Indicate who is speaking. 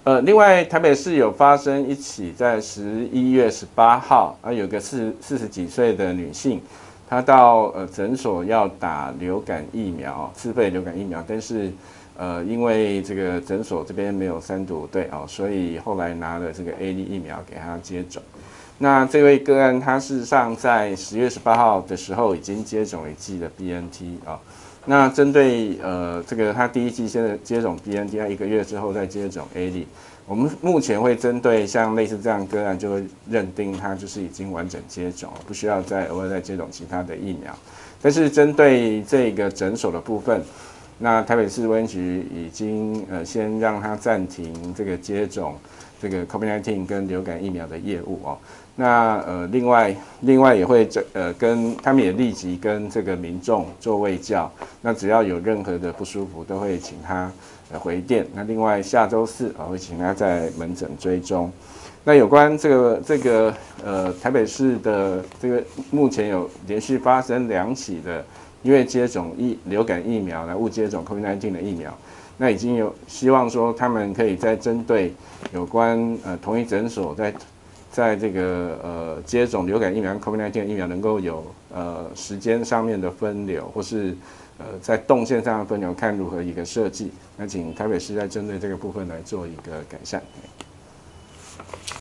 Speaker 1: 另外台北市有发生一起在11月18号，有个40几岁的女性，她到诊所要打流感疫苗，自费流感疫苗，但是因为这个诊所这边没有3毒对哦，所以后来拿了这个 A 粒疫苗给她接种。那这位个案，他事实上在10月18号的时候已经接种了1剂的 BNT 啊。那针对这个他第1剂先接种 BNT， 他1个月之后再接种 A 粒，我们目前会针对像类似这样个案，就会认定他就是已经完整接种，不需要再额外再接种其他的疫苗。但是针对这个诊所的部分，那台北市卫生局已经先让他暂停这个接种这个 COVID-19 跟流感疫苗的业务哦。那另外也会跟他们也立即跟这个民众做卫教，那只要有任何的不舒服，都会请他回电。那另外下周4会请他在门诊追踪。那有关这个台北市的这个目前有连续发生2起的因为接种流感疫苗来误接种 COVID-19 的疫苗，那已经有希望说他们可以再针对有关同一诊所在这个接种流感疫苗、COVID-19 疫苗能够有时间上面的分流，或是在动线上的分流，看如何一个设计。那请台北市再针对这个部分来做一个改善。